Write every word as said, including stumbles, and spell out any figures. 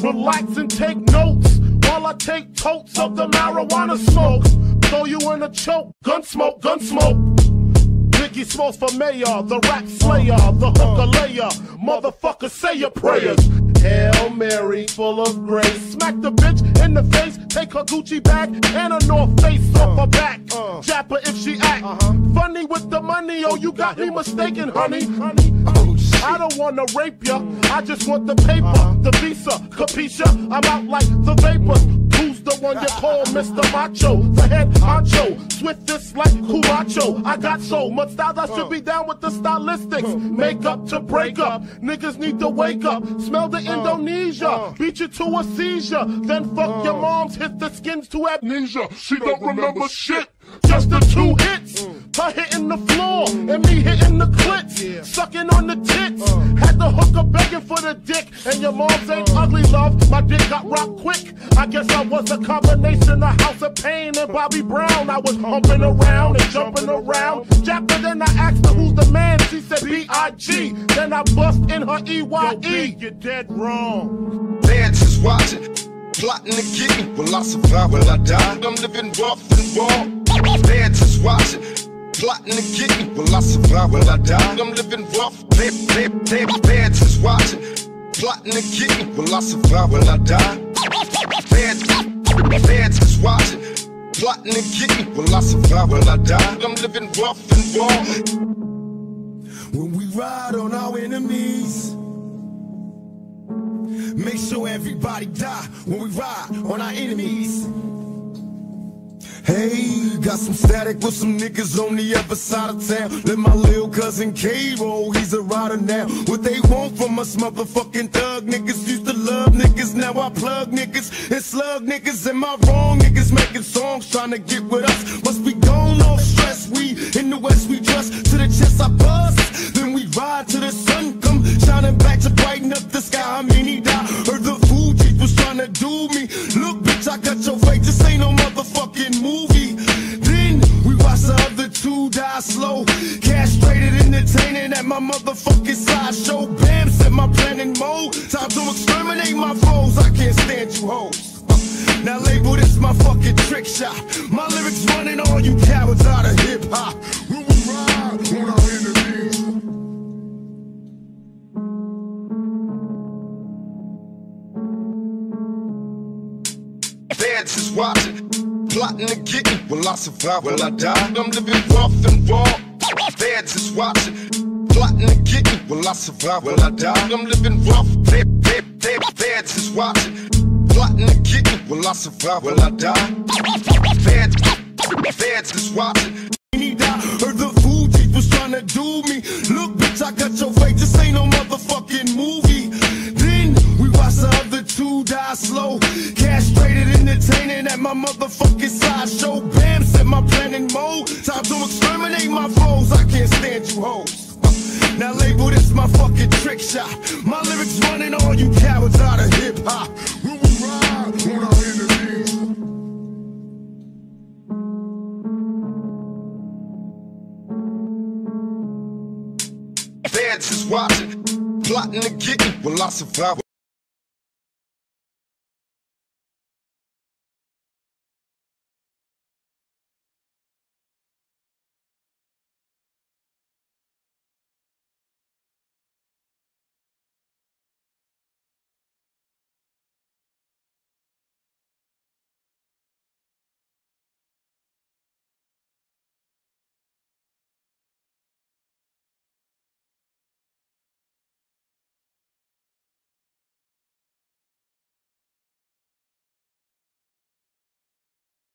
Relax and take notes while I take totes of the marijuana smoke. Throw you in a choke, gun smoke, gun smoke. Biggie Smalls for mayor, the rap slayer, the hooker layer. Motherfucker, say your prayers. Hail Mary, full of grace. Smack the bitch in the face, take her Gucci bag and her North Face off her back. Jap her if she act funny with the money. Oh, you got me mistaken, honey. I don't wanna rape ya, I just want the paper, the visa, capisha. I'm out like the vapors. Who's the one you call Mister Macho? The head honcho, swiftest like Camacho. I got so much style I should be down with the stylistics. Make up to break up, niggas need to wake up. Smell the Indonesia, beat you to a seizure. Then fuck your moms, hit the skins to amnesia. She don't remember shit, just the two hits. Her hitting the floor, and me hitting the clits. Sucking on the tits, had the hooker begging for the dick. And your moms ain't ugly, love, my dick got rocked quick. I guess I was a combination of House of Pain and Bobby Brown. I was humping around and jumping around. Japper, then I asked her who's the man. She said B I G Then I bust in her E Y E You're dead wrong. Fans is watching, plotting to get me. Will I survive? Will I die? I'm living rough and raw. Fans is watching, plotting to get me. Will I survive? Will I die? I'm living rough. Fans is watching, plotting to get me. Will I survive? Will I die? Fans, fans is watching, plotting to get me. Will I survive? Will I die? I'm living rough and raw. When we ride on our enemies, make sure everybody die. When we ride on our enemies. Hey, got some static with some niggas on the other side of town. Let my lil' cousin K roll, he's a rider now. What they want from us motherfucking thug niggas. Used to love niggas, now I plug niggas and slug niggas. Am I wrong? Niggas making songs trying to get with us. Must be gone off stress. We in the west, we trust. To the chest I bust, then we ride till the sun come shining back to brighten up the sky. I mean he died. Heard the Fugees was trying to do me. Look bitch, I got your fate. This ain't no motherfucking movie. Then we watch the other two die slow. Castrated, entertaining at my motherfucking sideshow. Bam, set my plan in mode. Time to exterminate my foes. I can't stand you hoes. Now label this my fucking trick shot. My lyrics running all you cowards out of hip hop. When we ride on our enemies. Fans is watching, plotting to get me. Will I survive? Will I die? I'm living rough and raw. Fans is watching, plotting to get me. Will I survive? Will I die? I'm living rough. Fans is watching, plotting to get me. Will I survive? Will I die? Fans, fans is watching. He died. Heard the Fugees was trying to do me. Look, bitch, I got your fate. This ain't no motherfucking movie. Then we watch the other two die slow. Castrated, entertaining at my motherfucking sideshow. Bam, set my plan in mode. Time to exterminate my foes. I can't stand you hoes. Now label this my fucking trick shot. My lyrics running all you cowards out of hip hop. When we ride on our enemies. Fans is watching, plotting to get me. Will I survive?